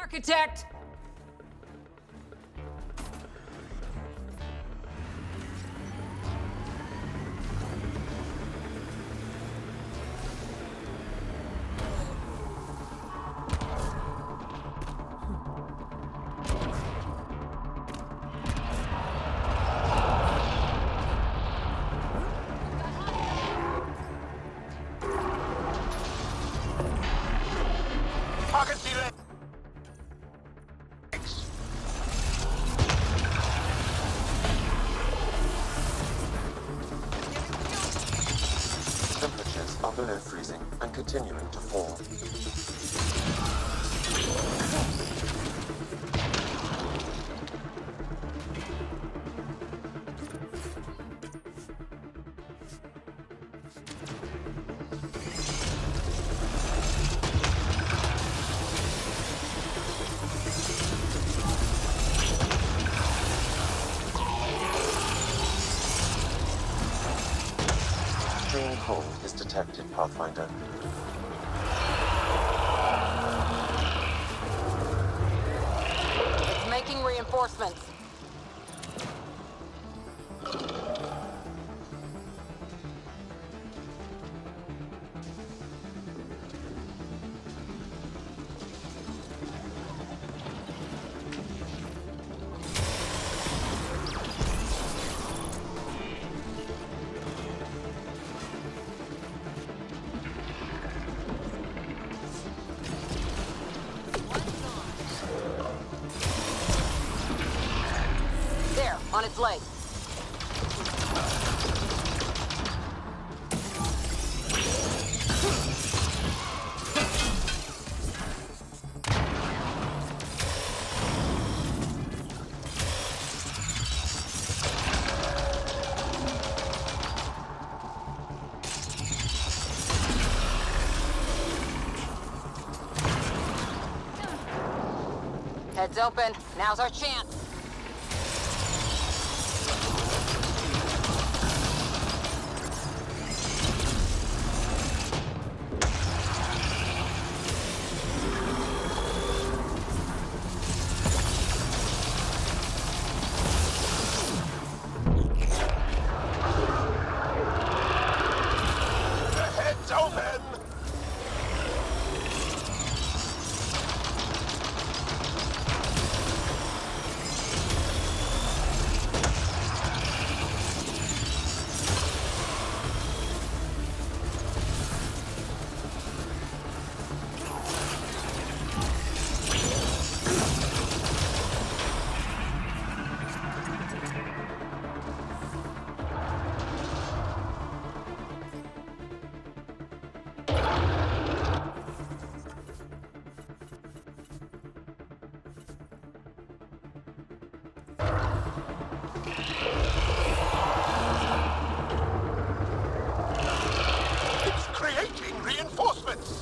Architect! Target delay. Temperatures are below freezing and continuing to fall. Extreme cold is detected, Pathfinder. It's making reinforcements. There, on its leg. Heads open. Now's our chance. Heads open. It's creating reinforcements.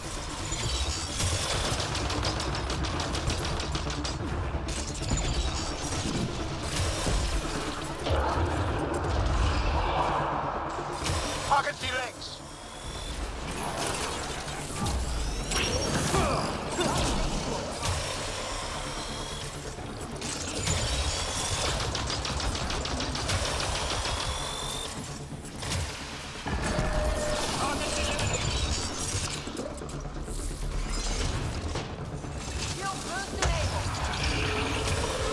Target delays. Shield boost enabled.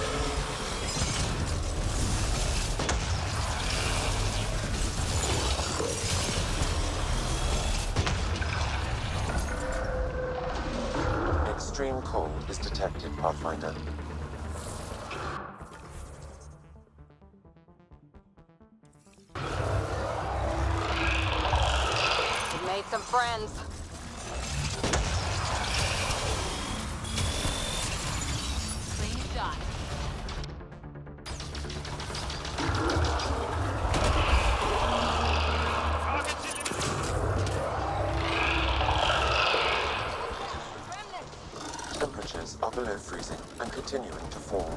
Extreme cold is detected, Pathfinder. We made some friends. Clean shot. Temperatures are below freezing and continuing to fall.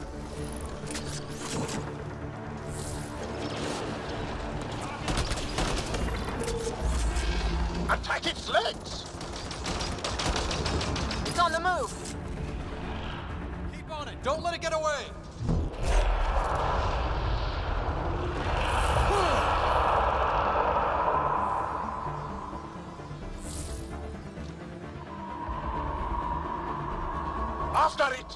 Attack its legs. It's on the move. Don't let it get away! After it!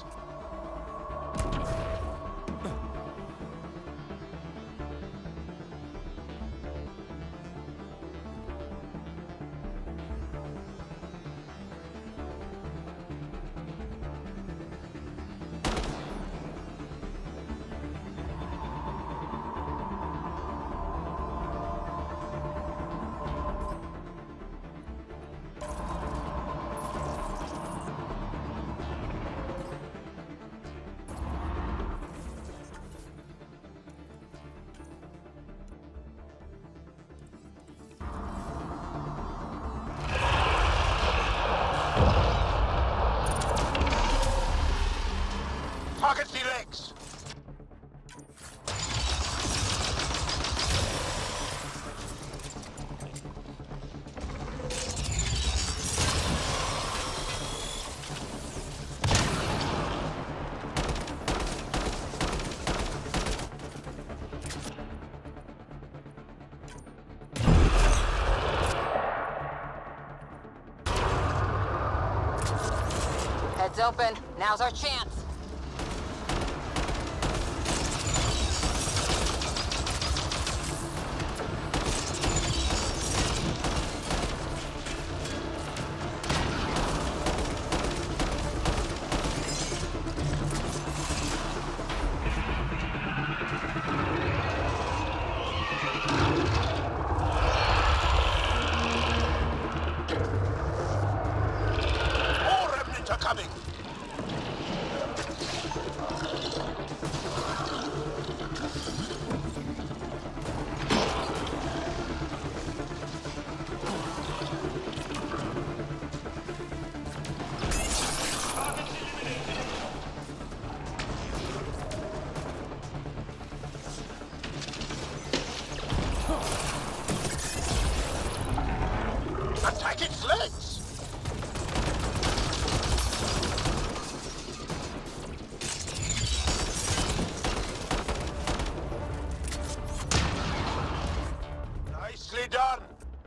Target the legs! Heads open. Now's our chance. More remnants are coming! Attack its legs! Nicely done!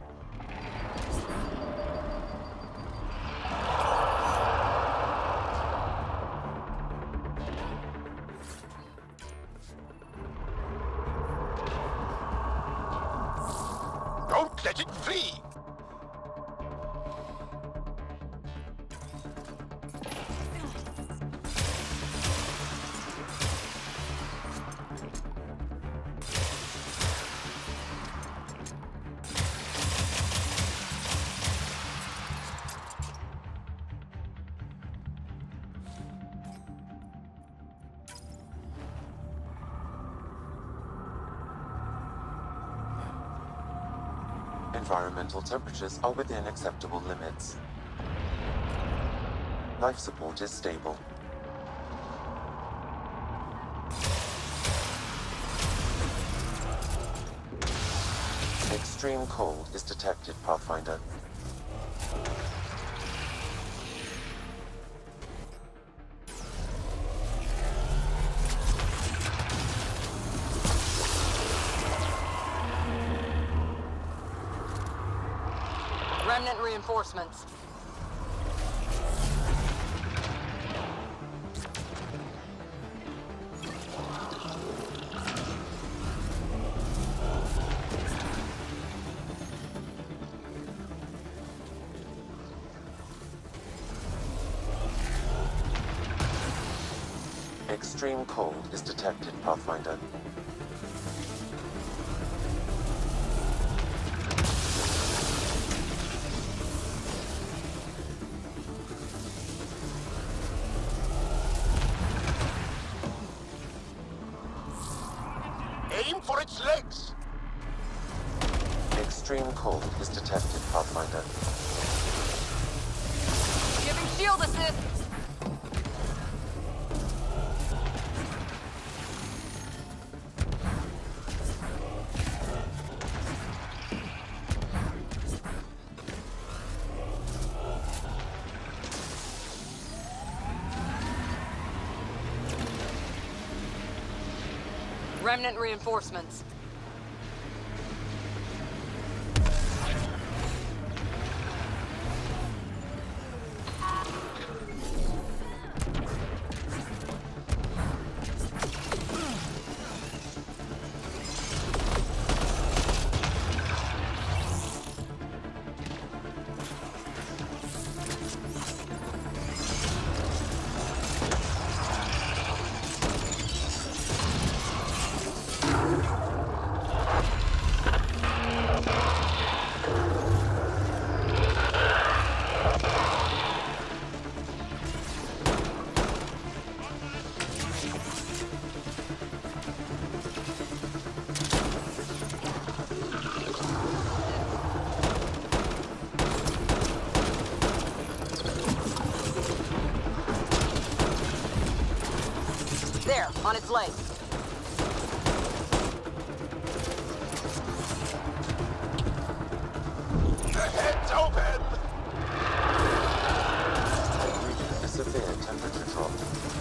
Don't let it flee! Environmental temperatures are within acceptable limits. Life support is stable. Extreme cold is detected, Pathfinder. Remnant reinforcements. Extreme cold is detected, Pathfinder. Aim for its legs! Extreme cold is detected, Pathfinder. Giving shield assist. Remnant reinforcements. There, on its legs. The head's open! Reading a severe temperature drop.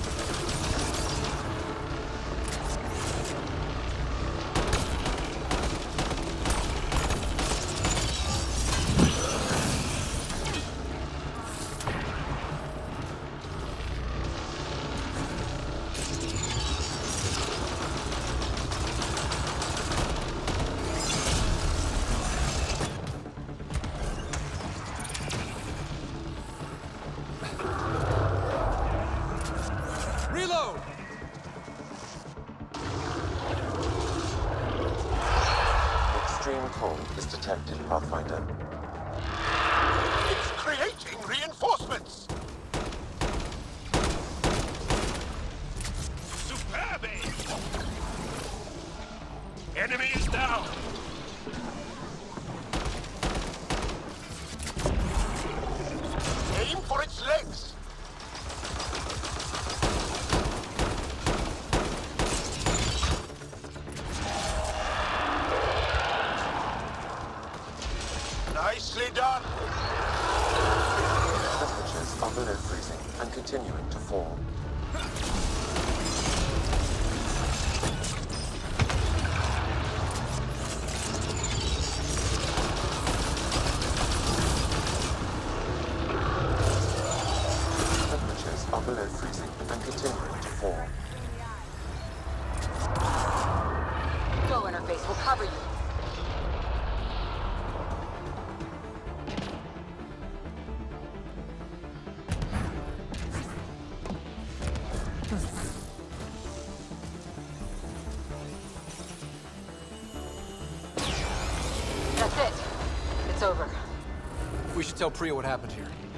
Reload! Extreme cold is detected, Pathfinder. It's creating reinforcements! Superb aim! Enemy is down! Aim for its legs! Nicely done! Temperatures are below freezing and continuing to fall. Temperatures are below freezing and continuing to fall. Flow interface will cover you. That's it. It's over. We should tell Priya what happened here.